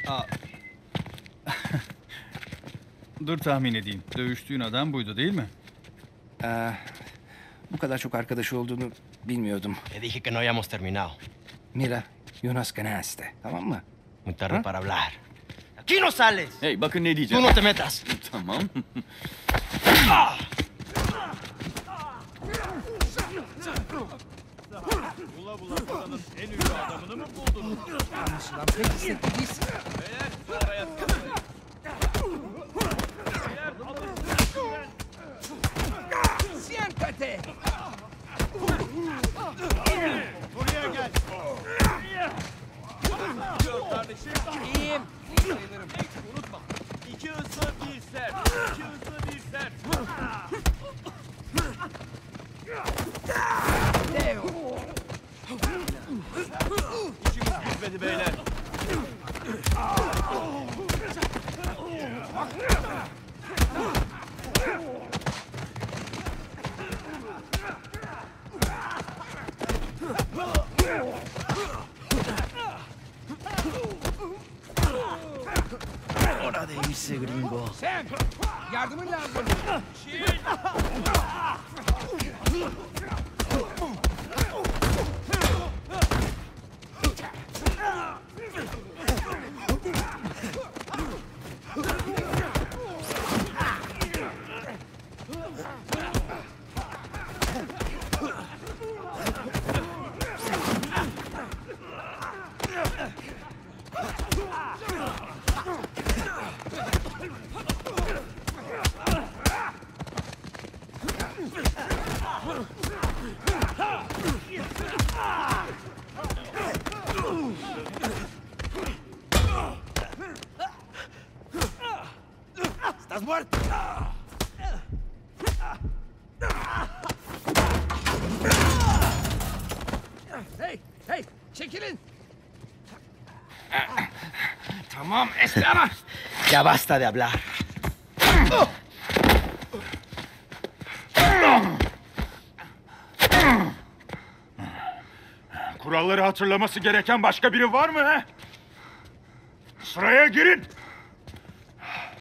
Dur tahmin edeyim. Dövüştüğün adam buydu değil mi? Bu kadar çok arkadaşı olduğunu bilmiyordum. Te dije que no habíamos terminado. Mira, Jonas ganaste, tamam mı? Muy tarde para hablar. ¡Aquí no sales! Hey, bakın ne Tú diyeceğim. no te metas. Tamam. Bula bula buranın en ünlü adamını mı buldunuz? Anlaşılan pek istekli değilsin. Beyler oraya tıklayın. Beyler alışın. Siéntate! Buraya gel. Gör kardeşim. İyiyim. Sayılırım. Unutma. 2 hızlı bir sert. 2 hızlı bir sert. Leo. İşimiz bitmedi beyler. Hora de irse, gringo. Sen! Yardımın lazım. ¡Estás muerto! Hey, hey, çekilin. Tamam, espera. Ya basta de hablar. Kuralları hatırlaması gereken başka biri var mı he? Sıraya girin.